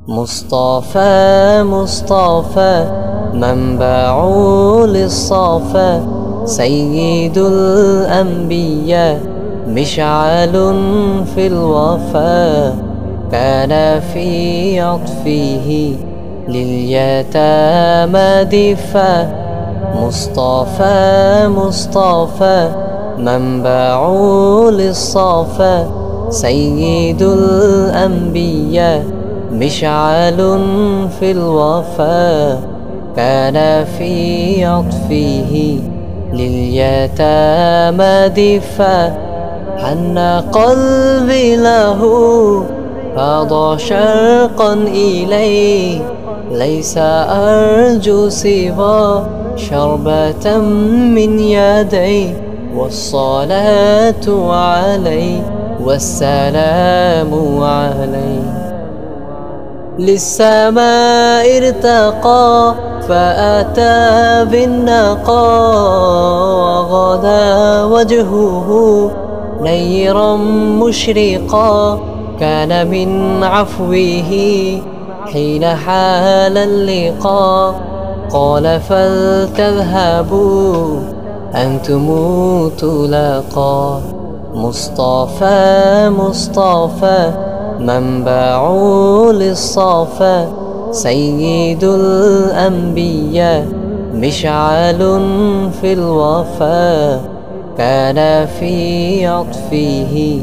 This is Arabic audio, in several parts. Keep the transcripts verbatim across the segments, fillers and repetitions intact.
مصطفى مصطفى منبع للصفا، سيد الأنبياء مشعل في الوفا، كان في عطفه لليتامى دفا. مصطفى مصطفى منبع للصفا، سيد الأنبياء مشعل في الوفا، كان في عطفه لليتامى دفا. حن قلبي له فاض شرقا إليه، ليس أرجو سوى شربة من يديه، والصلاة عليه والسلام عليه. للسماء ارتقى فأتى بالنقى، وغدا وجهه نيرا مشرقا، كان من عفوه حين حال اللقاء. قال فلتذهبوا أنتم تلاقى. مصطفى مصطفى منبع للصفا، سيد الأنبياء مشعل في الوفا، كان في عطفه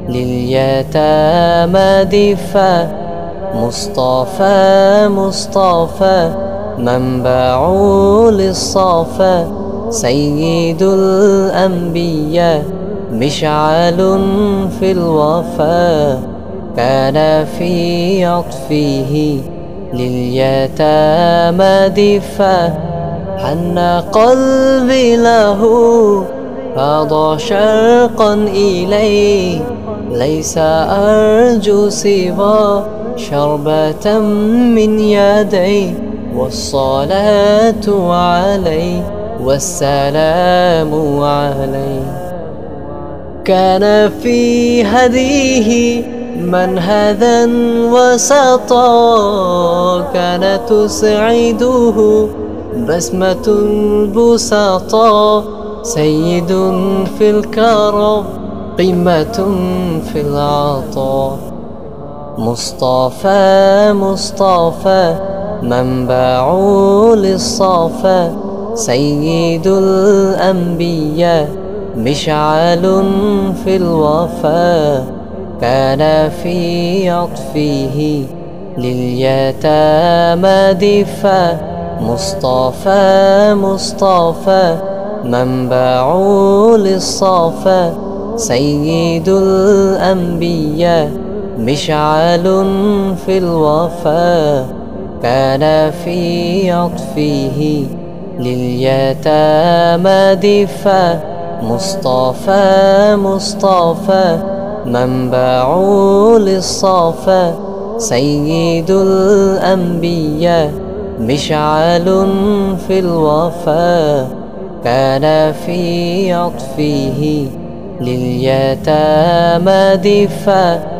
لليتامى دفا. مصطفى مصطفى منبع للصفا، سيد الأنبياء مشعل في الوفا، كان في عطفه لليتامى دفا. حن قلبي له فاض شرقا إليه، ليس أرجو سوى شربة من يديه، والصلاة عليه والسلام عليه. كان في هديه منهدا وسطا، كان تسعده بسمة البسطا، سيد في الكرم قمة في العطاء. مصطفى مصطفى منبع للصفا، سيد الأنبياء مشعل في الوفا، كان في عطفه لليتامى دفا. مصطفى مصطفى منبع للصفا، سيد الأنبياء مشعل في الوفا، كان في عطفه لليتامى دفا. مصطفى مصطفى منبع للصفا، سيد الأنبياء مشعل في الوفا، كان في عطفه لليتامى دفا.